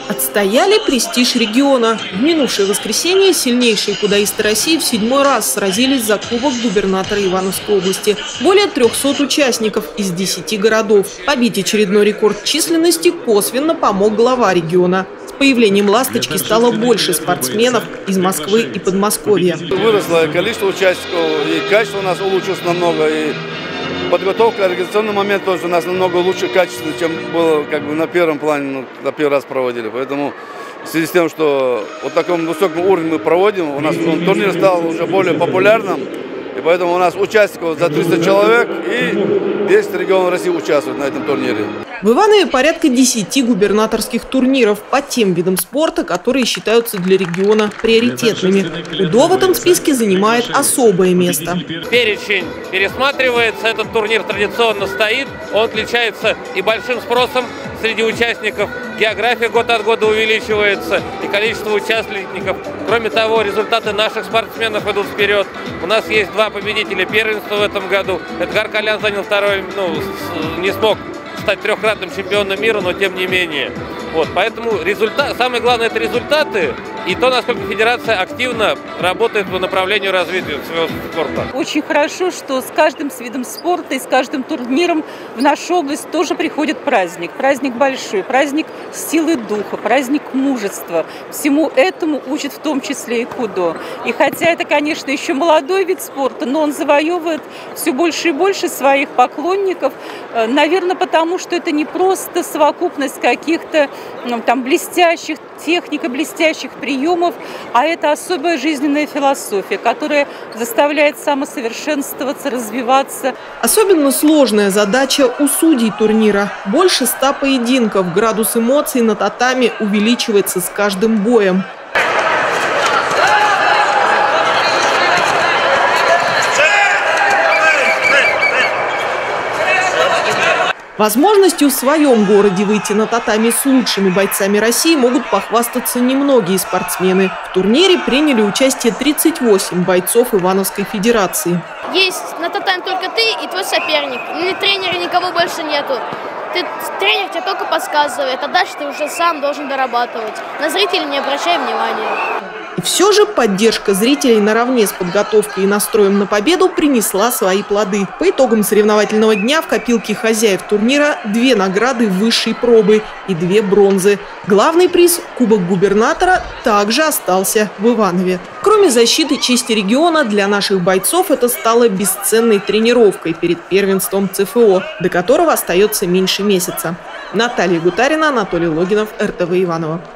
Отстояли престиж региона. В минувшее воскресенье сильнейшие кудаисты России в 7-й раз сразились за кубок губернатора Ивановской области. Более 300 участников из 10 городов. Побить очередной рекорд численности косвенно помог глава региона. С появлением «Ласточки» стало больше спортсменов из Москвы и Подмосковья. Выросло количество участников, и качество у нас улучшилось намного. И подготовка, организационный момент тоже у нас намного лучше качественно, чем было на первом плане, на первый раз проводили. Поэтому в связи с тем, что вот таком высоком уровне мы проводим, у нас турнир стал уже более популярным. И поэтому у нас участников за 300 человек и 10 регионов России участвуют на этом турнире. В Иванове порядка 10 губернаторских турниров по тем видам спорта, которые считаются для региона приоритетными. УДО в этом списке занимает особое место. Перечень пересматривается, этот турнир традиционно стоит, он отличается и большим спросом среди участников, география год от года увеличивается и количество участников. Кроме того, результаты наших спортсменов идут вперед. У нас есть 2 победителя первенства в этом году. Эдгар Колян занял второй, не смог стать 3-кратным чемпионом мира, но тем не менее. Поэтому самое главное — это результаты и то, насколько федерация активно работает по направлению развития своего спорта. Очень хорошо, что с каждым видом спорта и с каждым турниром в нашу область тоже приходит праздник. Праздник большой, праздник силы духа, праздник мужества. Всему этому учат в том числе и КУДО. И хотя это, конечно, еще молодой вид спорта, но он завоевывает все больше и больше своих поклонников. Наверное, потому что это не просто совокупность каких-то блестящих техник и блестящих приемов, а это особая жизненная философия, которая заставляет самосовершенствоваться, развиваться. Особенно сложная задача у судей турнира. Больше 100 поединков. Градус эмоций на татами увеличивается с каждым боем. Возможностью в своем городе выйти на татами с лучшими бойцами России могут похвастаться немногие спортсмены. В турнире приняли участие 38 бойцов Ивановской федерации. Есть на татами только ты и твой соперник. Или тренера никого больше нету. Тренер тебе только подсказывает, а дальше ты уже сам должен дорабатывать. На зрителей не обращай внимания. И все же поддержка зрителей наравне с подготовкой и настроем на победу принесла свои плоды. По итогам соревновательного дня в копилке хозяев турнира 2 награды высшей пробы и 2 бронзы. Главный приз – Кубок губернатора – также остался в Иванове. Кроме защиты чести региона, для наших бойцов это стало бесценной тренировкой перед первенством ЦФО, до которого остается меньше месяца. Наталья Гутарина, Анатолий Логинов, РТВ Иваново.